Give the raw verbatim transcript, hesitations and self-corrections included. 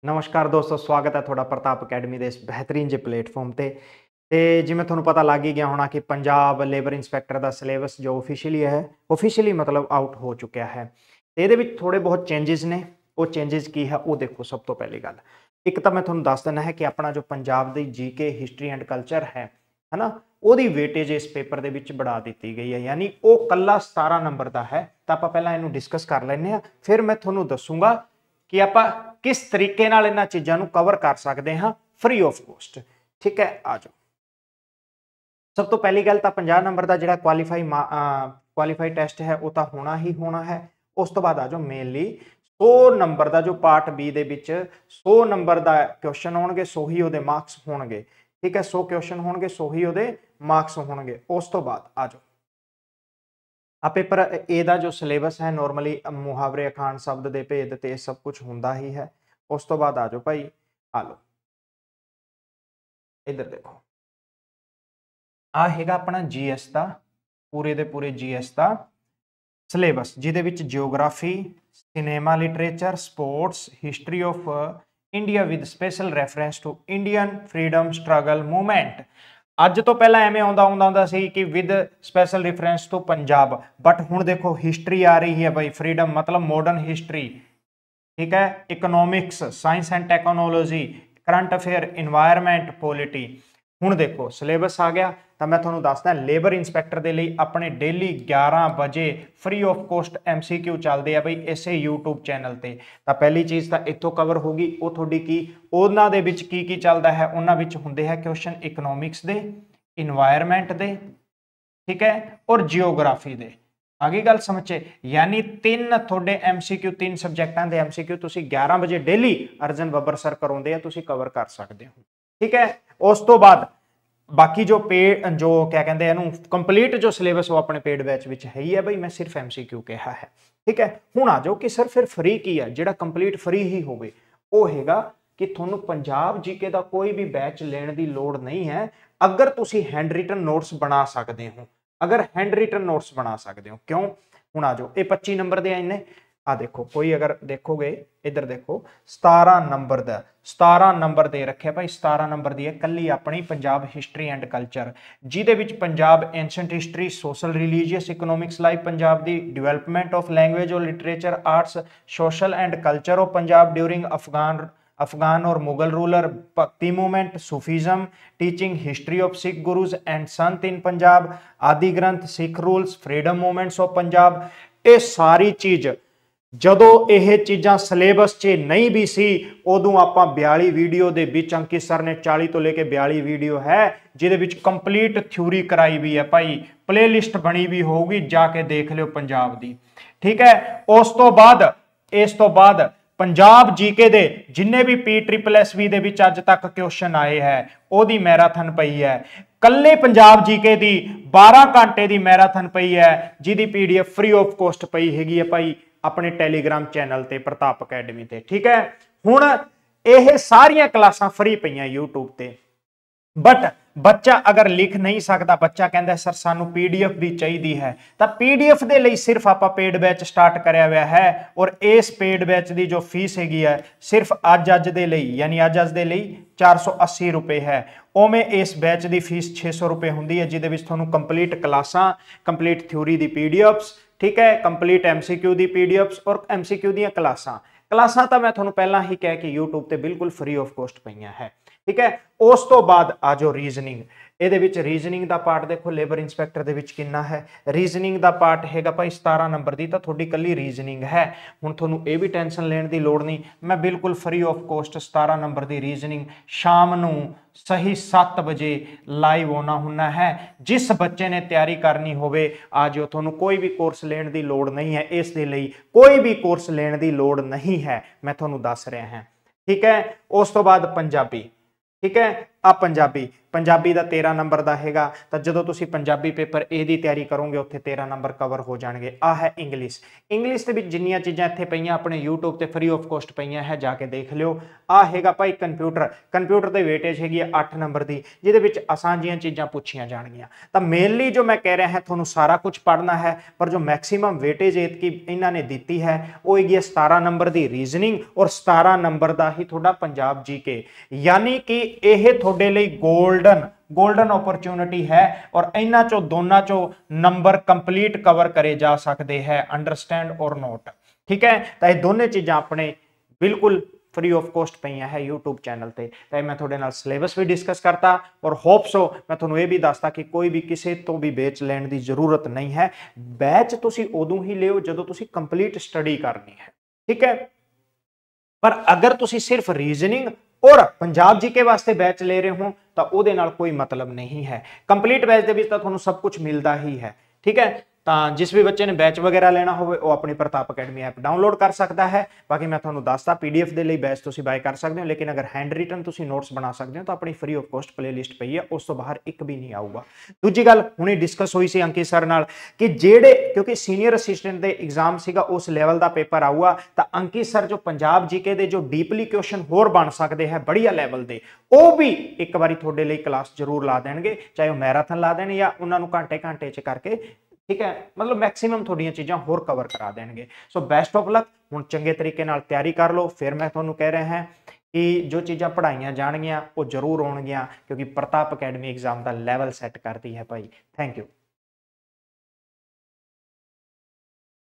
नमस्कार दोस्तों, स्वागत है थोड़ा प्रताप अकैडमी के इस बेहतरीन जे प्लेटफॉर्म ते ते जिवें तुहानूं पता लग ही गया होना कि पंजाब लेबर इंस्पैक्टर का सिलेबस जो ऑफिशियली है ऑफिशियली मतलब आउट हो चुका है। ये थोड़े बहुत चेंजिज ने, वो चेंजिज की है वो देखो। सब तो पहली गल एक तो मैं तुहानूं दस देना है कि अपना जो पंजाब दी जी के हिस्टरी एंड कल्चर है है ना, ਉਹਦੀ वेटेज इस पेपर ਦੇ ਵਿੱਚ बढ़ा दी गई है, यानी वो कला सतारह नंबर का है। तो आप पहला इनू डिस्कस कर लेने हैं, फिर मैं तुहानूं दसूंगा कि आप किस तरीके नाल इन्हां चीज़ां नूं कवर कर सकते हैं फ्री ऑफ कॉस्ट। ठीक है, आ जाओ। सब तो पहली गल तो पचास नंबर का जिहड़ा क्वालीफाई क्वालीफाई टेस्ट है वो तो होना ही होना है। उस तो बाद आ जाओ मेनली सौ नंबर का जो पार्ट बी दे विच सौ नंबर का क्वेश्चन होणगे, सौ ही उहदे मार्क्स होणगे। ठीक है, सौ क्वेश्चन होणगे, सौ ही उहदे मार्क्स होणगे। उस तो बाद आ जाओ आ पेपर एदा जो सिलेबस है नॉर्मली मुहावरे अखाण शब्द दे भेद ते सब कुछ हुंदा ही है। उस तो बाद आ जाओ भाई, आ लो इधर देखो, आ हैगा अपना जी एस का पूरे दे पूरे जी एस का सिलेबस, जिहदे विच geography, cinema literature, sports, history of India with special reference to Indian freedom struggle movement. अज तो पहला एवें आउंदा आउंदा सी कि with special reference to Punjab, but हुण देखो हिस्टरी आ रही है भाई, फ्रीडम मतलब मॉडर्न हिस्टरी। ठीक है, economics, science and technology, current affair, environment, polity. हुण देखो सिलेबस आ गया। तो मैं तुहानूं दसदा लेबर इंस्पैक्टर दे लई अपने डेली ग्यारह बजे free of cost M C Q चलते हैं बई इसे यूट्यूब चैनल ते। तो पहली चीज़ तो इत्थों कवर होगी वो थोड़ी की उन्हां दे विच की की चलता है, उन्हां विच हुंदे है क्वेश्चन इकोनॉमिक्स दे, इन्वायरमेंट दे, ठीक है, और जियोग्राफी दे। आ गई गल समझे, यानी तीन थोड़े एम सी क्यू तीन सबजैक्टां दे एम सी क्यू तुसीं ग्यारह बजे डेली अर्जन बब्बर सर कराउंदे आ, तुसीं कवर कर सकते हो। ठीक है, उस तो बाद बाकी जो पेड जो क्या कहते हैं कंप्लीट जो सिलेबस वो अपने पेड बैच में है ही है भाई, मैं सिर्फ एम सी क्यू कहा है। ठीक है, हुण आ जाओ कि सर फिर फ्री की है, जिहड़ा कंप्लीट फ्री ही होवे वो हैगा कि तुहानूं पंजाब जीके का कोई भी बैच लेने की लोड़ नहीं है अगर तुसीं हैंड रिटन नोट्स बना सकते हो। अगर हैंड रिटन नोट्स बना सकते हो, क्यों? हुण आ जाओ, ये पच्ची नंबर दे इन्ने आ देखो, कोई अगर देखोगे इधर देखो सतारह नंबर का सतारह नंबर दे रखे भाई, सतारह नंबर दी है कल्ली अपनी पंजाब हिस्टरी एंड कल्चर, जिहदे विच Punjab ancient history, social religious economics life Punjab दी, डिवेलपमेंट ऑफ लैंग्वेज और literature arts, social and culture of Punjab during Afghan Afghan और Mughal ruler, Bhakti movement, Sufism, teaching history of Sikh gurus and sant in Punjab, Adi Granth, Sikh rules, freedom movements of Punjab. ये सारी चीज़ जदों यह चीज़ां सिलेबस च नहीं भी सी उदों आपां बयाली वीडियो दे विच अंकित सर ने चालीस तो लेके बयाली वीडियो है जिहदे विच कंप्लीट थ्योरी कराई भी है भाई, प्ले लिस्ट बनी भी होगी, जाके देख लियो पंजाब दी। ठीक है, उस तो बाद इस तो बाद पंजाब जीके दे जिन्ने भी पी ट्रिपल एस वी दे विच अज तक क्वेश्चन आए है ओदी मैराथन पई है। कल्ले पंजाब जीके दी बारह घंटे दी मैराथन पई है, जिहदी P D F free of cost पई हैगी है भाई अपने टैलीग्राम चैनल ते प्रताप अकैडमी ते। ठीक है, हुण यह सारियां क्लासां फ्री पईयां यूट्यूब ते, बट बच्चा अगर लिख नहीं सकता, बच्चा कहता सर सानू पीडीएफ भी चाहिए है, तो पीडीएफ के लिए सिर्फ आप पेड बैच स्टार्ट कराया हुआ है और इस पेड बैच की जो फीस हैगी है सिर्फ अज अज दे लई यानी अज अज दे लई चार सौ अस्सी रुपए है। उवें इस बैच की फीस छे सौ रुपए होंदी है, जिहदे विच तुहानू कंप्लीट क्लासां, कंप्लीट थ्योरी दी पीडीएफ्स, ठीक है, कंप्लीट एमसीक्यू दी पीडीएफ्स और एमसीक्यू दी क्लासां क्लासां तो मैं तुहानू पहला ही कह के यूट्यूब ते बिल्कुल फ्री ऑफ कॉस्ट पईयां है। ठीक है, उस तो बाद आ जाओ रीजनिंग। ਇਹਦੇ ਵਿੱਚ ਰੀਜ਼ਨਿੰਗ ਦਾ ਪਾਰਟ ਦੇਖੋ ਲੇਬਰ ਇੰਸਪੈਕਟਰ ਦੇ ਵਿੱਚ ਕਿੰਨਾ ਹੈ। ਰੀਜ਼ਨਿੰਗ ਦਾ ਪਾਰਟ ਹੈਗਾ ਭਾਈ ਸਤਾਰਾਂ ਨੰਬਰ ਦੀ, ਤਾਂ ਤੁਹਾਡੀ ਕੱਲੀ ਰੀਜ਼ਨਿੰਗ ਹੈ। ਹੁਣ ਤੁਹਾਨੂੰ ਇਹ ਵੀ ਟੈਨਸ਼ਨ ਲੈਣ ਦੀ ਲੋੜ ਨਹੀਂ, ਮੈਂ ਬਿਲਕੁਲ ਫ੍ਰੀ ਆਫ ਕੋਸਟ ਸਤਾਰਾਂ ਨੰਬਰ ਦੀ ਰੀਜ਼ਨਿੰਗ ਸ਼ਾਮ ਨੂੰ सही सत्त बजे लाइव होना होना है। जिस बच्चे ने तैयारी करनी होवे आ जाओ, थोनू कोई भी कोर्स लेने की लोड़ नहीं है, इस दे लई कोई भी कोर्स लेने की लोड़ नहीं है, मैं थोनू दस रहा है। ठीक है, उस तो बाद पंजाबी। ठीक है, ਆ ਪੰਜਾਬੀ ਪੰਜਾਬੀ ਦਾ तेरह ਨੰਬਰ ਦਾ ਹੈਗਾ ਤਾਂ ਜਦੋਂ ਤੁਸੀਂ ਪੰਜਾਬੀ ਪੇਪਰ ਏ ਦੀ ਤਿਆਰੀ ਕਰੋਗੇ ਉੱਥੇ तेरह ਨੰਬਰ ਕਵਰ ਹੋ ਜਾਣਗੇ। ਆ ਹੈ ਇੰਗਲਿਸ਼ ਇੰਗਲਿਸ਼ ਦੇ ਵਿੱਚ ਜਿੰਨੀਆਂ ਚੀਜ਼ਾਂ ਇੱਥੇ ਪਈਆਂ ਆਪਣੇ YouTube ਤੇ ਫ੍ਰੀ ਆਫ ਕੋਸਟ ਪਈਆਂ ਹੈ, ਜਾ ਕੇ ਦੇਖ ਲਿਓ। ਆ ਹੈਗਾ ਭਾਈ ਕੰਪਿਊਟਰ ਕੰਪਿਊਟਰ ਦੇ ਵੇਟੇਜ ਹੈਗੀ ਆ ਅੱठ ਨੰਬਰ ਦੀ, ਜਿਹਦੇ ਵਿੱਚ ਆਸਾਨ ਜੀਆਂ ਚੀਜ਼ਾਂ ਪੁੱਛੀਆਂ ਜਾਣਗੀਆਂ। ਤਾਂ ਮੇਨਲੀ ਜੋ ਮੈਂ ਕਹਿ ਰਿਹਾ ਹੈ ਤੁਹਾਨੂੰ ਸਾਰਾ ਕੁਝ ਪੜ੍ਹਨਾ ਹੈ, ਪਰ ਜੋ ਮੈਕਸਿਮਮ ਵੇਟੇਜ ਇਤਕੀ ਇਹਨਾਂ ਨੇ ਦਿੱਤੀ ਹੈ ਉਹ ਹੈਗੀ सतारह ਨੰਬਰ ਦੀ ਰੀਜ਼ਨਿੰਗ ਔਰ सतारह ਨੰਬਰ ਦਾ ਹੀ ਤੁਹਾਡਾ ਪੰਜਾਬ ਜੀਕੇ, ਯਾਨੀ ਕਿ ਇਹ ਤੁਹਾਡੇ ਲਈ ਗੋਲਡਨ गोल्डन अपॉर्चुनिटी है और इन्हां चो दोनों चो नंबर कंप्लीट कवर करे जा सकते हैं, अंडरस्टैंड और नोट। ठीक है, तो ये दोनों चीज़ां अपने बिल्कुल फ्री ऑफ कॉस्ट पईयां है यूट्यूब चैनल ते। तो मैं थोड़े नाल सिलेबस भी डिस्कस करता और होप सो मैं तुहानूं ये भी दसता कि कोई भी किसी तो भी बैच लैण की जरूरत नहीं है। बैच तुसीं उदों ही लिओ जदों तुसीं कंप्लीट स्टडी करनी है। ठीक है, पर अगर तुसीं सिर्फ रीजनिंग और पंजाब जीके वास्ते बैच ले रहे हो तो ਉਹਦੇ ਨਾਲ कोई मतलब नहीं है। कंप्लीट बैच ਦੇ ਵਿੱਚ ਤਾਂ ਤੁਹਾਨੂੰ सब कुछ मिलता ही है। ठीक है, ਤਾਂ जिस भी बच्चे ने बैच वगैरह लेना ਹੋਵੇ ਉਹ ਆਪਣੀ ਪ੍ਰਤਾਪ ਅਕੈਡਮੀ ऐप डाउनलोड कर सकता है। बाकी मैं ਤੁਹਾਨੂੰ ਦੱਸਦਾ पीडीएफ ਦੇ ਲਈ बैच ਤੁਸੀਂ ਬਾय ਕਰ ਸਕਦੇ ਹੋ, लेकिन अगर हैंड रिटन ਤੁਸੀਂ ਨੋਟਸ ਬਣਾ ਸਕਦੇ ਹੋ ਤਾਂ ਆਪਣੀ फ्री ऑफ कॉस्ट प्लेलिस्ट ਪਈ ਹੈ, ਉਸ ਤੋਂ ਬਾਹਰ ਇੱਕ ਵੀ ਨਹੀਂ ਆਊਗਾ। ਦੂਜੀ ਗੱਲ ਹੁਣੇ ਡਿਸਕਸ ਹੋਈ ਸੀ ਅੰਕਿਤ ਸਰ ਨਾਲ ਕਿ ਜਿਹੜੇ ਕਿਉਂਕਿ ਸੀਨੀਅਰ ਅਸਿਸਟੈਂਟ ਦੇ ਐਗਜ਼ਾਮ ਸੀਗਾ ਉਸ ਲੈਵਲ ਦਾ ਪੇਪਰ ਆਊਗਾ, ਤਾਂ ਅੰਕਿਤ ਸਰ ਜੋ ਪੰਜਾਬ ਜੀਕੇ ਦੇ ਜੋ ਡੀਪਲੀ ਕੁਐਸਚਨ ਹੋਰ ਬਣ ਸਕਦੇ ਹੈ ਬੜੀਆ ਲੈਵਲ ਦੇ, ਉਹ ਵੀ ਇੱਕ ਵਾਰੀ ਤੁਹਾਡੇ ਲਈ ਕਲਾਸ ਜ਼ਰੂਰ ਲਾ ਦੇਣਗੇ, ਚਾਹੇ ਉਹ ਮੈਰਾਥਨ ਲਾ ਦੇਣ ਜਾਂ ਉਹਨਾਂ ਨੂੰ ਘੰਟੇ ਘੰਟੇ ਚ ਕਰਕੇ। ठीक है, मतलब मैक्सिमम थोड़ियां चीज़ां होर कवर करा देंगे। सो बेस्ट ऑफ लक, हुण चंगे तरीके नाल तैयारी कर लो। फिर मैं तुहानूं कह रहा है कि जो चीज़ां पढ़ाइयां जाणगियां वो जरूर होणगियां, क्योंकि प्रताप अकैडमी एग्जाम का लैवल सैट करती है भाई। Thank you.